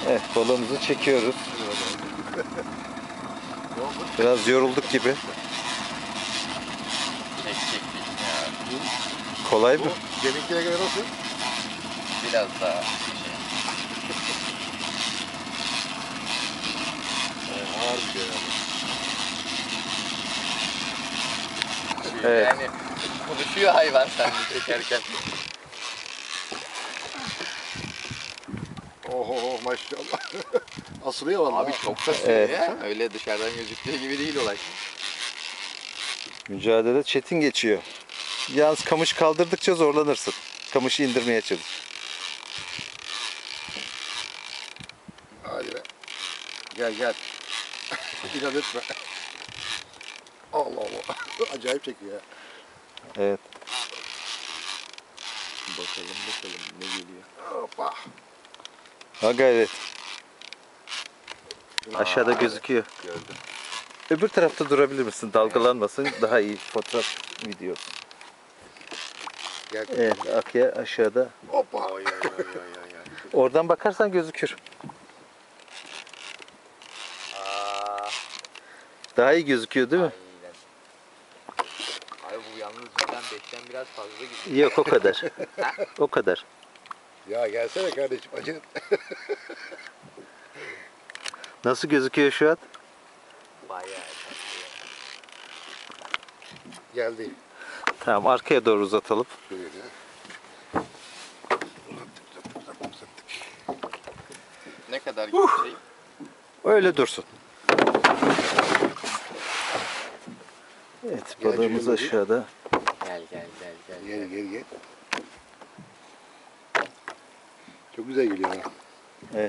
Evet, balığımızı çekiyoruz. Biraz yorulduk gibi. Çektik ya. Kolay mı? Deminkine göre nasıl? Biraz daha. Ağır bir şey yani. Evet. Yani konuşuyor hayvan sen de çekerken. Oho maşallah. Asılıyor vallahi. Abi çok kasıyor Evet. ya. Öyle dışarıdan gözüktüğü gibi değil olay. Mücadele çetin geçiyor. Yalnız kamış kaldırdıkça zorlanırsın. Kamışı indirmeye çalış. Hadi be. Gel gel. İnat etme. Allah Allah. Acayip çekiyor ya. Evet. Bakalım ne geliyor. Hoppa. Ha gayret. Aşağıda gözüküyor. Gördüm. Öbür tarafta durabilir misin? Dalgalanmasın. Daha iyi fotoğraf, video. Gel. Evet, Akya aşağıda. Hoppa. Oy oy oy oy oy. Oradan bakarsan gözükür. Aa, Daha iyi gözüküyor değil mi? aynen. Abi bu yalnız cidden 5'ten biraz fazla gidiyor. Yok, o kadar. O kadar. Ya gelsene kardeşim. Acele. Nasıl gözüküyor şu an? Bayağı. Geldi. Tamam, arkaya doğru uzatalım. Şöyle. Ne kadar gidecek? Öyle dursun. Evet, balığımız aşağıda. Gel. Gel gel. Çok güzel geliyor ha. Evet.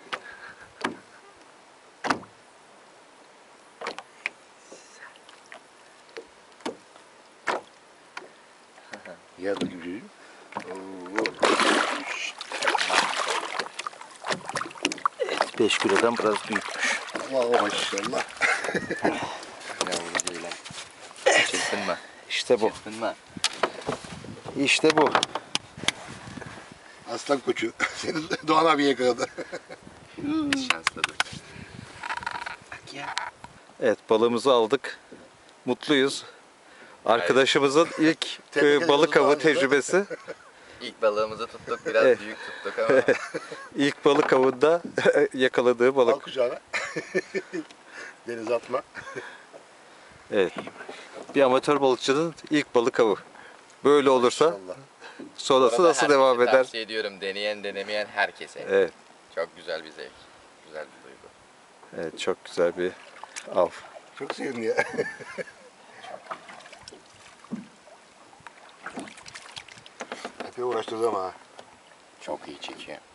Gel bakayım. 5 kilodan biraz büyükmüş. Allah maşallah. Yavru ceylan. Çırpınma. İşte bu. Çırpınma. İşte bu. Aslan koçu. Seni Doğan abi yakaladı. Biz şansladık. Evet, balığımızı aldık. Mutluyuz. Arkadaşımızın ilk Tebrik balık ediyoruz avı abi. tecrübesi. İlk balığımızı tuttuk. Biraz Evet. büyük tuttuk ama. İlk balık avında yakaladığı Al balık. kucağına. Denize atma. Evet. Bir amatör balıkçının ilk balık avı. Böyle olursa Maşallah. sonrası Bu arada nasıl devam herkese eder? Tavsiye ediyorum. Deneyen denemeyen herkese. Evet. Çok güzel bir zevk. Güzel bir duygu. Evet, çok güzel bir av. Çok sevimli ya. Epey uğraştırdı ama ha. Çok iyi çekiyor.